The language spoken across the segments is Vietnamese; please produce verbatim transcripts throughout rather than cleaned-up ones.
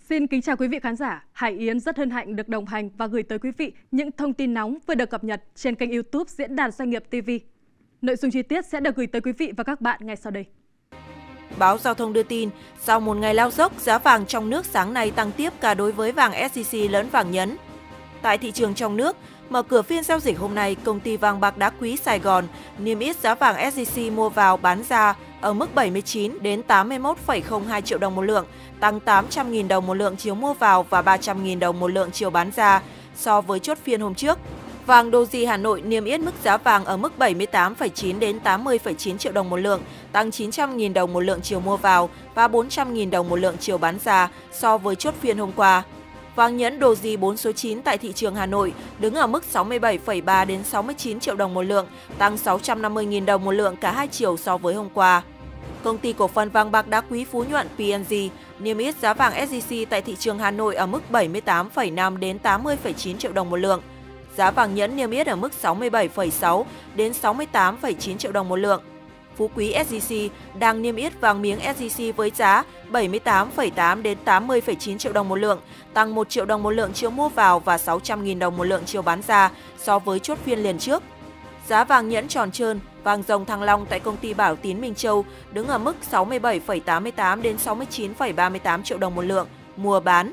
Xin kính chào quý vị khán giả. Hải Yến rất hân hạnh được đồng hành và gửi tới quý vị những thông tin nóng vừa được cập nhật trên kênh YouTube Diễn đàn Doanh nghiệp ti vi. Nội dung chi tiết sẽ được gửi tới quý vị và các bạn ngay sau đây. Báo Giao thông đưa tin, sau một ngày lao dốc, giá vàng trong nước sáng nay tăng tiếp cả đối với vàng ét gi xê lẫn vàng nhẫn. Tại thị trường trong nước, mở cửa phiên giao dịch hôm nay, công ty vàng bạc đá quý Sài Gòn niêm yết giá vàng ét gi xê mua vào bán ra ở mức bảy mươi chín đến tám mươi mốt phẩy không hai triệu đồng một lượng, tăng tám trăm nghìn đồng một lượng chiều mua vào và ba trăm nghìn đồng một lượng chiều bán ra so với chốt phiên hôm trước. Vàng Doji Hà Nội niêm yết mức giá vàng ở mức bảy mươi tám phẩy chín đến tám mươi phẩy chín triệu đồng một lượng, tăng chín trăm nghìn đồng một lượng chiều mua vào và bốn trăm nghìn đồng một lượng chiều bán ra so với chốt phiên hôm qua. Vàng nhẫn Doji bốn số chín tại thị trường Hà Nội đứng ở mức sáu mươi bảy phẩy ba đến sáu mươi chín triệu đồng một lượng, tăng sáu trăm năm mươi nghìn đồng một lượng cả hai chiều so với hôm qua. Công ty cổ phần vàng bạc đá quý Phú Nhuận pê en giê niêm yết giá vàng ét gi xê tại thị trường Hà Nội ở mức bảy mươi tám phẩy năm đến tám mươi phẩy chín triệu đồng một lượng. Giá vàng nhẫn niêm yết ở mức sáu mươi bảy phẩy sáu đến sáu mươi tám phẩy chín triệu đồng một lượng. Phú Quý ét gi xê đang niêm yết vàng miếng ét gi xê với giá bảy mươi tám phẩy tám đến tám mươi phẩy chín triệu đồng một lượng, tăng một triệu đồng một lượng chiều mua vào và sáu trăm nghìn đồng một lượng chiều bán ra so với chốt phiên liền trước. Giá vàng nhẫn tròn trơn, vàng rồng Thăng Long tại công ty Bảo Tín Minh Châu đứng ở mức sáu mươi bảy phẩy tám mươi tám đến sáu mươi chín phẩy ba mươi tám triệu đồng một lượng, mua bán.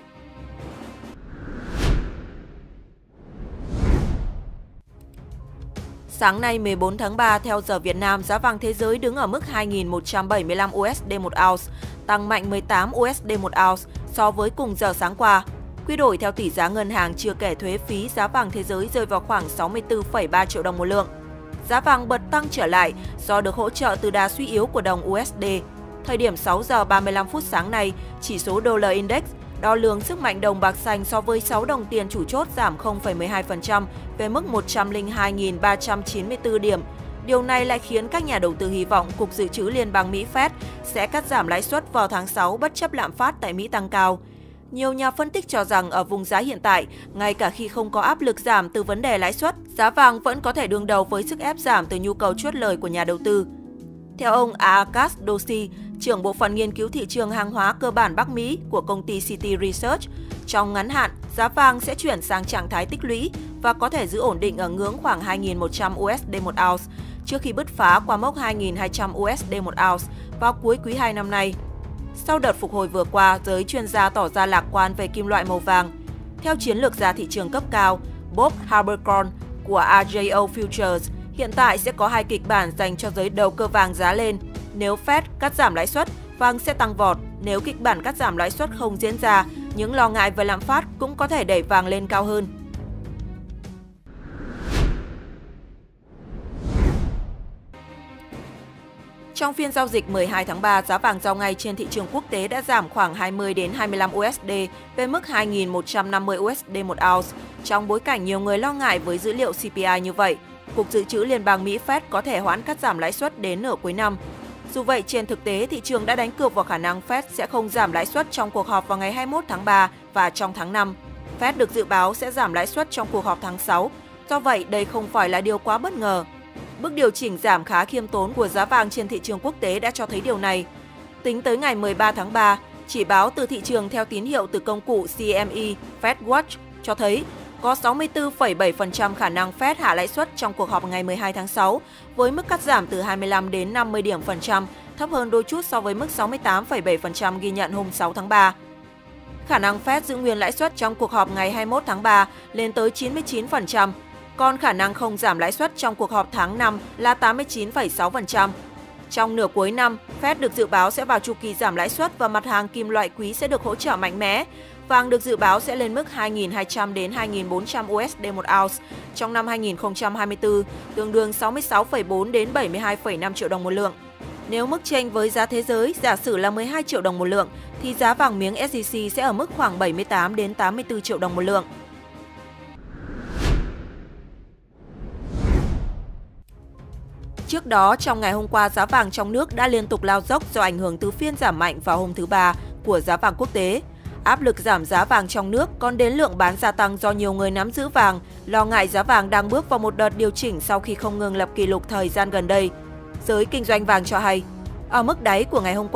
Sáng nay mười bốn tháng ba, theo giờ Việt Nam, giá vàng thế giới đứng ở mức hai nghìn một trăm bảy mươi lăm đô la một ounce, tăng mạnh mười tám đô la một ounce so với cùng giờ sáng qua. Quy đổi theo tỷ giá ngân hàng chưa kể thuế phí, giá vàng thế giới rơi vào khoảng sáu mươi tư phẩy ba triệu đồng một lượng. Giá vàng bật tăng trở lại do được hỗ trợ từ đà suy yếu của đồng u ét đê. Thời điểm sáu giờ ba mươi lăm phút sáng nay, chỉ số đô la index đo lường sức mạnh đồng bạc xanh so với sáu đồng tiền chủ chốt giảm không phẩy mười hai phần trăm về mức một trăm lẻ hai nghìn ba trăm chín mươi tư điểm. Điều này lại khiến các nhà đầu tư hy vọng Cục Dự trữ Liên bang Mỹ Fed sẽ cắt giảm lãi suất vào tháng sáu bất chấp lạm phát tại Mỹ tăng cao. Nhiều nhà phân tích cho rằng ở vùng giá hiện tại, ngay cả khi không có áp lực giảm từ vấn đề lãi suất, giá vàng vẫn có thể đương đầu với sức ép giảm từ nhu cầu chốt lời của nhà đầu tư. Theo ông Akash Doshi, trưởng bộ phận nghiên cứu thị trường hàng hóa cơ bản Bắc Mỹ của công ty Citi Research, trong ngắn hạn, giá vàng sẽ chuyển sang trạng thái tích lũy và có thể giữ ổn định ở ngưỡng khoảng hai nghìn một trăm đô la một ounce trước khi bứt phá qua mốc hai nghìn hai trăm đô la một ounce vào cuối quý hai năm nay. Sau đợt phục hồi vừa qua, giới chuyên gia tỏ ra lạc quan về kim loại màu vàng. Theo chiến lược gia thị trường cấp cao Bob Habercorn của rờ gi ô Futures, hiện tại sẽ có hai kịch bản dành cho giới đầu cơ vàng giá lên. Nếu Fed cắt giảm lãi suất, vàng sẽ tăng vọt. Nếu kịch bản cắt giảm lãi suất không diễn ra, những lo ngại về lạm phát cũng có thể đẩy vàng lên cao hơn. Trong phiên giao dịch mười hai tháng ba, giá vàng giao ngay trên thị trường quốc tế đã giảm khoảng hai mươi đến hai mươi lăm đô la về mức hai nghìn một trăm năm mươi đô la một ounce, trong bối cảnh nhiều người lo ngại với dữ liệu xê pê i như vậy. Cục Dự trữ Liên bang Mỹ Fed có thể hoãn cắt giảm lãi suất đến nửa cuối năm. Dù vậy, trên thực tế, thị trường đã đánh cược vào khả năng Fed sẽ không giảm lãi suất trong cuộc họp vào ngày hai mươi mốt tháng ba và trong tháng năm. Fed được dự báo sẽ giảm lãi suất trong cuộc họp tháng sáu, do vậy đây không phải là điều quá bất ngờ. Bước điều chỉnh giảm khá khiêm tốn của giá vàng trên thị trường quốc tế đã cho thấy điều này. Tính tới ngày mười ba tháng ba, chỉ báo từ thị trường theo tín hiệu từ công cụ xê em e FedWatch cho thấy có sáu mươi tư phẩy bảy phần trăm khả năng Fed hạ lãi suất trong cuộc họp ngày mười hai tháng sáu, với mức cắt giảm từ hai mươi lăm đến năm mươi điểm phần trăm, thấp hơn đôi chút so với mức sáu mươi tám phẩy bảy phần trăm ghi nhận hôm sáu tháng ba. Khả năng Fed giữ nguyên lãi suất trong cuộc họp ngày hai mươi mốt tháng ba lên tới chín mươi chín phần trăm, còn khả năng không giảm lãi suất trong cuộc họp tháng năm là tám mươi chín phẩy sáu phần trăm. Trong nửa cuối năm, Fed được dự báo sẽ vào chu kỳ giảm lãi suất và mặt hàng kim loại quý sẽ được hỗ trợ mạnh mẽ. Vàng được dự báo sẽ lên mức hai nghìn hai trăm đến hai nghìn bốn trăm đô la một ounce trong năm hai nghìn không trăm hai mươi tư, tương đương sáu mươi sáu phẩy bốn đến bảy mươi hai phẩy năm triệu đồng một lượng. Nếu mức chênh với giá thế giới giả sử là mười hai triệu đồng một lượng, thì giá vàng miếng ét gi xê sẽ ở mức khoảng bảy mươi tám đến tám mươi tư triệu đồng một lượng. Trước đó, trong ngày hôm qua, giá vàng trong nước đã liên tục lao dốc do ảnh hưởng từ phiên giảm mạnh vào hôm thứ Ba của giá vàng quốc tế. Áp lực giảm giá vàng trong nước còn đến lượng bán gia tăng do nhiều người nắm giữ vàng, lo ngại giá vàng đang bước vào một đợt điều chỉnh sau khi không ngừng lập kỷ lục thời gian gần đây. Giới kinh doanh vàng cho hay, ở mức đáy của ngày hôm qua,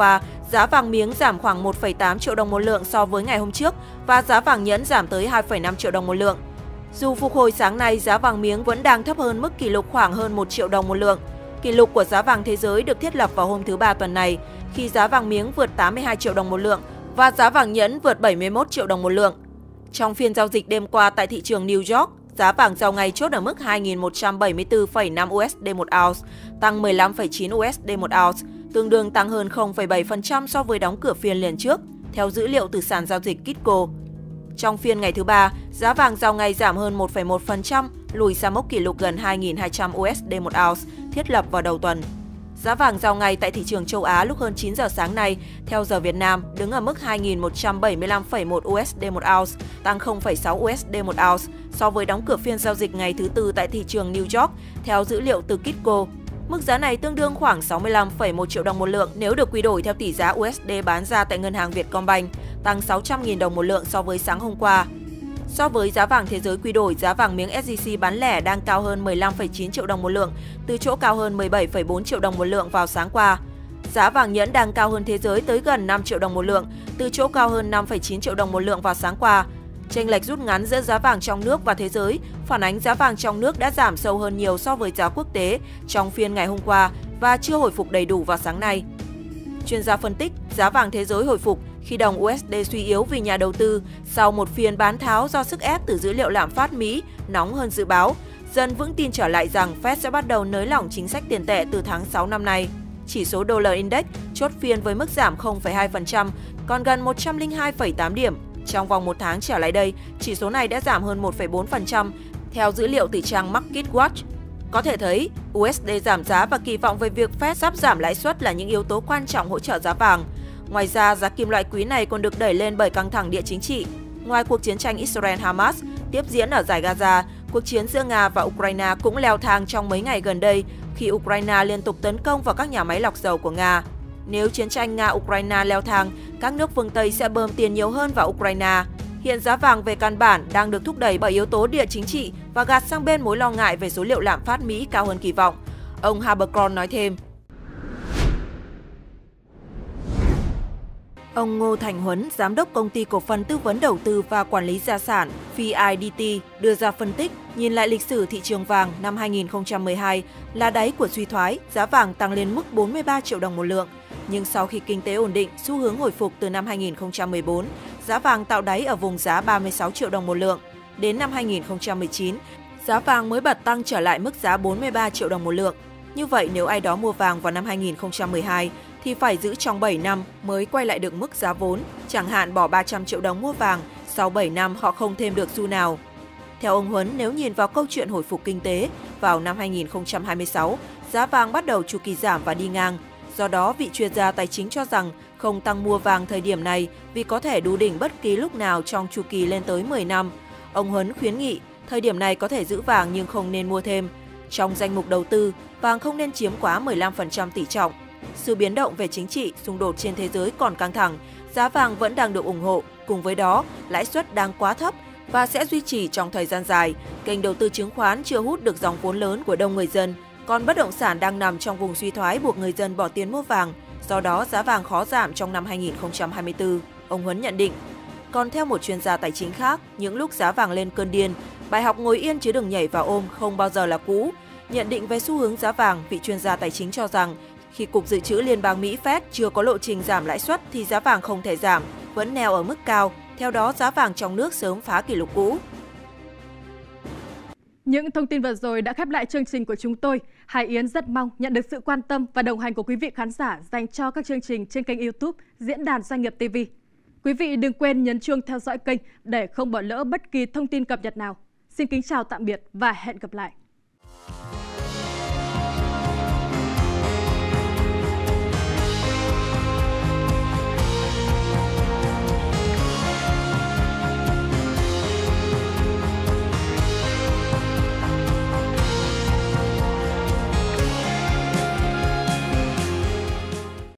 Giá vàng miếng giảm khoảng một phẩy tám triệu đồng một lượng so với ngày hôm trước và giá vàng nhẫn giảm tới hai phẩy năm triệu đồng một lượng. Dù phục hồi sáng nay, giá vàng miếng vẫn đang thấp hơn mức kỷ lục khoảng hơn một triệu đồng một lượng. Kỷ lục của giá vàng thế giới được thiết lập vào hôm thứ Ba tuần này, khi giá vàng miếng vượt tám mươi hai triệu đồng một lượng và giá vàng nhẫn vượt bảy mươi mốt triệu đồng một lượng. Trong phiên giao dịch đêm qua tại thị trường New York, giá vàng giao ngày chốt ở mức hai nghìn một trăm bảy mươi tư phẩy năm u ét đê một ounce, tăng mười lăm phẩy chín u ét đê một ounce, tương đương tăng hơn không phẩy bảy phần trăm so với đóng cửa phiên liền trước, theo dữ liệu từ sàn giao dịch Kitco. Trong phiên ngày thứ Ba, giá vàng giao ngày giảm hơn một phẩy một phần trăm, lùi xa mốc kỷ lục gần hai nghìn hai trăm u ét đê một ounce thiết lập vào đầu tuần. Giá vàng giao ngày tại thị trường châu Á lúc hơn chín giờ sáng nay, theo giờ Việt Nam, đứng ở mức hai nghìn một trăm bảy mươi lăm phẩy một u ét đê một ounce, tăng không phẩy sáu u ét đê một ounce so với đóng cửa phiên giao dịch ngày thứ Tư tại thị trường New York, theo dữ liệu từ Kitco. Mức giá này tương đương khoảng sáu mươi lăm phẩy một triệu đồng một lượng nếu được quy đổi theo tỷ giá u ét đê bán ra tại ngân hàng Vietcombank, tăng sáu trăm nghìn đồng một lượng so với sáng hôm qua. So với giá vàng thế giới quy đổi, giá vàng miếng ét gi xê bán lẻ đang cao hơn mười lăm phẩy chín triệu đồng một lượng, từ chỗ cao hơn mười bảy phẩy bốn triệu đồng một lượng vào sáng qua. Giá vàng nhẫn đang cao hơn thế giới tới gần năm triệu đồng một lượng, từ chỗ cao hơn năm phẩy chín triệu đồng một lượng vào sáng qua. Chênh lệch rút ngắn giữa giá vàng trong nước và thế giới phản ánh giá vàng trong nước đã giảm sâu hơn nhiều so với giá quốc tế trong phiên ngày hôm qua và chưa hồi phục đầy đủ vào sáng nay. Chuyên gia phân tích, giá vàng thế giới hồi phục khi đồng u ét đê suy yếu vì nhà đầu tư sau một phiên bán tháo do sức ép từ dữ liệu lạm phát Mỹ nóng hơn dự báo, dần vững tin trở lại rằng Fed sẽ bắt đầu nới lỏng chính sách tiền tệ từ tháng sáu năm nay. Chỉ số đô la index chốt phiên với mức giảm không phẩy hai phần trăm, còn gần một trăm lẻ hai phẩy tám điểm. Trong vòng một tháng trở lại đây, chỉ số này đã giảm hơn một phẩy bốn phần trăm, theo dữ liệu từ trang MarketWatch. Có thể thấy, u ét đê giảm giá và kỳ vọng về việc Fed sắp giảm lãi suất là những yếu tố quan trọng hỗ trợ giá vàng. Ngoài ra, giá kim loại quý này còn được đẩy lên bởi căng thẳng địa chính trị. Ngoài cuộc chiến tranh Israel-Hamas tiếp diễn ở dải Gaza, cuộc chiến giữa Nga và Ukraine cũng leo thang trong mấy ngày gần đây khi Ukraine liên tục tấn công vào các nhà máy lọc dầu của Nga. Nếu chiến tranh Nga-Ukraine leo thang, các nước phương Tây sẽ bơm tiền nhiều hơn vào Ukraine. Hiện giá vàng về căn bản đang được thúc đẩy bởi yếu tố địa chính trị và gạt sang bên mối lo ngại về số liệu lạm phát Mỹ cao hơn kỳ vọng. Ông Habercorn nói thêm. Ông Ngô Thành Huấn, Giám đốc Công ty Cổ phần Tư vấn Đầu tư và Quản lý Gia sản pê i đê tê đưa ra phân tích, nhìn lại lịch sử thị trường vàng năm hai nghìn không trăm mười hai là đáy của suy thoái, giá vàng tăng lên mức bốn mươi ba triệu đồng một lượng. Nhưng sau khi kinh tế ổn định, xu hướng hồi phục từ năm hai nghìn không trăm mười bốn, giá vàng tạo đáy ở vùng giá ba mươi sáu triệu đồng một lượng. Đến năm hai nghìn không trăm mười chín, giá vàng mới bật tăng trở lại mức giá bốn mươi ba triệu đồng một lượng. Như vậy, nếu ai đó mua vàng vào năm hai nghìn không trăm mười hai, thì phải giữ trong bảy năm mới quay lại được mức giá vốn, chẳng hạn bỏ ba trăm triệu đồng mua vàng, sau bảy năm họ không thêm được xu nào. Theo ông Huấn, nếu nhìn vào câu chuyện hồi phục kinh tế, vào năm hai nghìn không trăm hai mươi sáu, giá vàng bắt đầu chu kỳ giảm và đi ngang. Do đó, vị chuyên gia tài chính cho rằng không tăng mua vàng thời điểm này vì có thể đu đỉnh bất kỳ lúc nào trong chu kỳ lên tới mười năm. Ông Huấn khuyến nghị, thời điểm này có thể giữ vàng nhưng không nên mua thêm. Trong danh mục đầu tư, vàng không nên chiếm quá mười lăm phần trăm tỷ trọng. Sự biến động về chính trị, xung đột trên thế giới còn căng thẳng, giá vàng vẫn đang được ủng hộ. Cùng với đó, lãi suất đang quá thấp và sẽ duy trì trong thời gian dài. Kênh đầu tư chứng khoán chưa hút được dòng vốn lớn của đông người dân, còn bất động sản đang nằm trong vùng suy thoái buộc người dân bỏ tiền mua vàng. Do đó, giá vàng khó giảm trong năm hai nghìn không trăm hai mươi tư, ông Huấn nhận định. Còn theo một chuyên gia tài chính khác, những lúc giá vàng lên cơn điên, bài học ngồi yên chứ đừng nhảy vào ôm không bao giờ là cũ. Nhận định về xu hướng giá vàng, vị chuyên gia tài chính cho rằng khi Cục Dự trữ Liên bang Mỹ Fed chưa có lộ trình giảm lãi suất thì giá vàng không thể giảm, vẫn neo ở mức cao. Theo đó, giá vàng trong nước sớm phá kỷ lục cũ. Những thông tin vừa rồi đã khép lại chương trình của chúng tôi. Hải Yến rất mong nhận được sự quan tâm và đồng hành của quý vị khán giả dành cho các chương trình trên kênh YouTube Diễn đàn Doanh nghiệp ti vi. Quý vị đừng quên nhấn chuông theo dõi kênh để không bỏ lỡ bất kỳ thông tin cập nhật nào. Xin kính chào tạm biệt và hẹn gặp lại.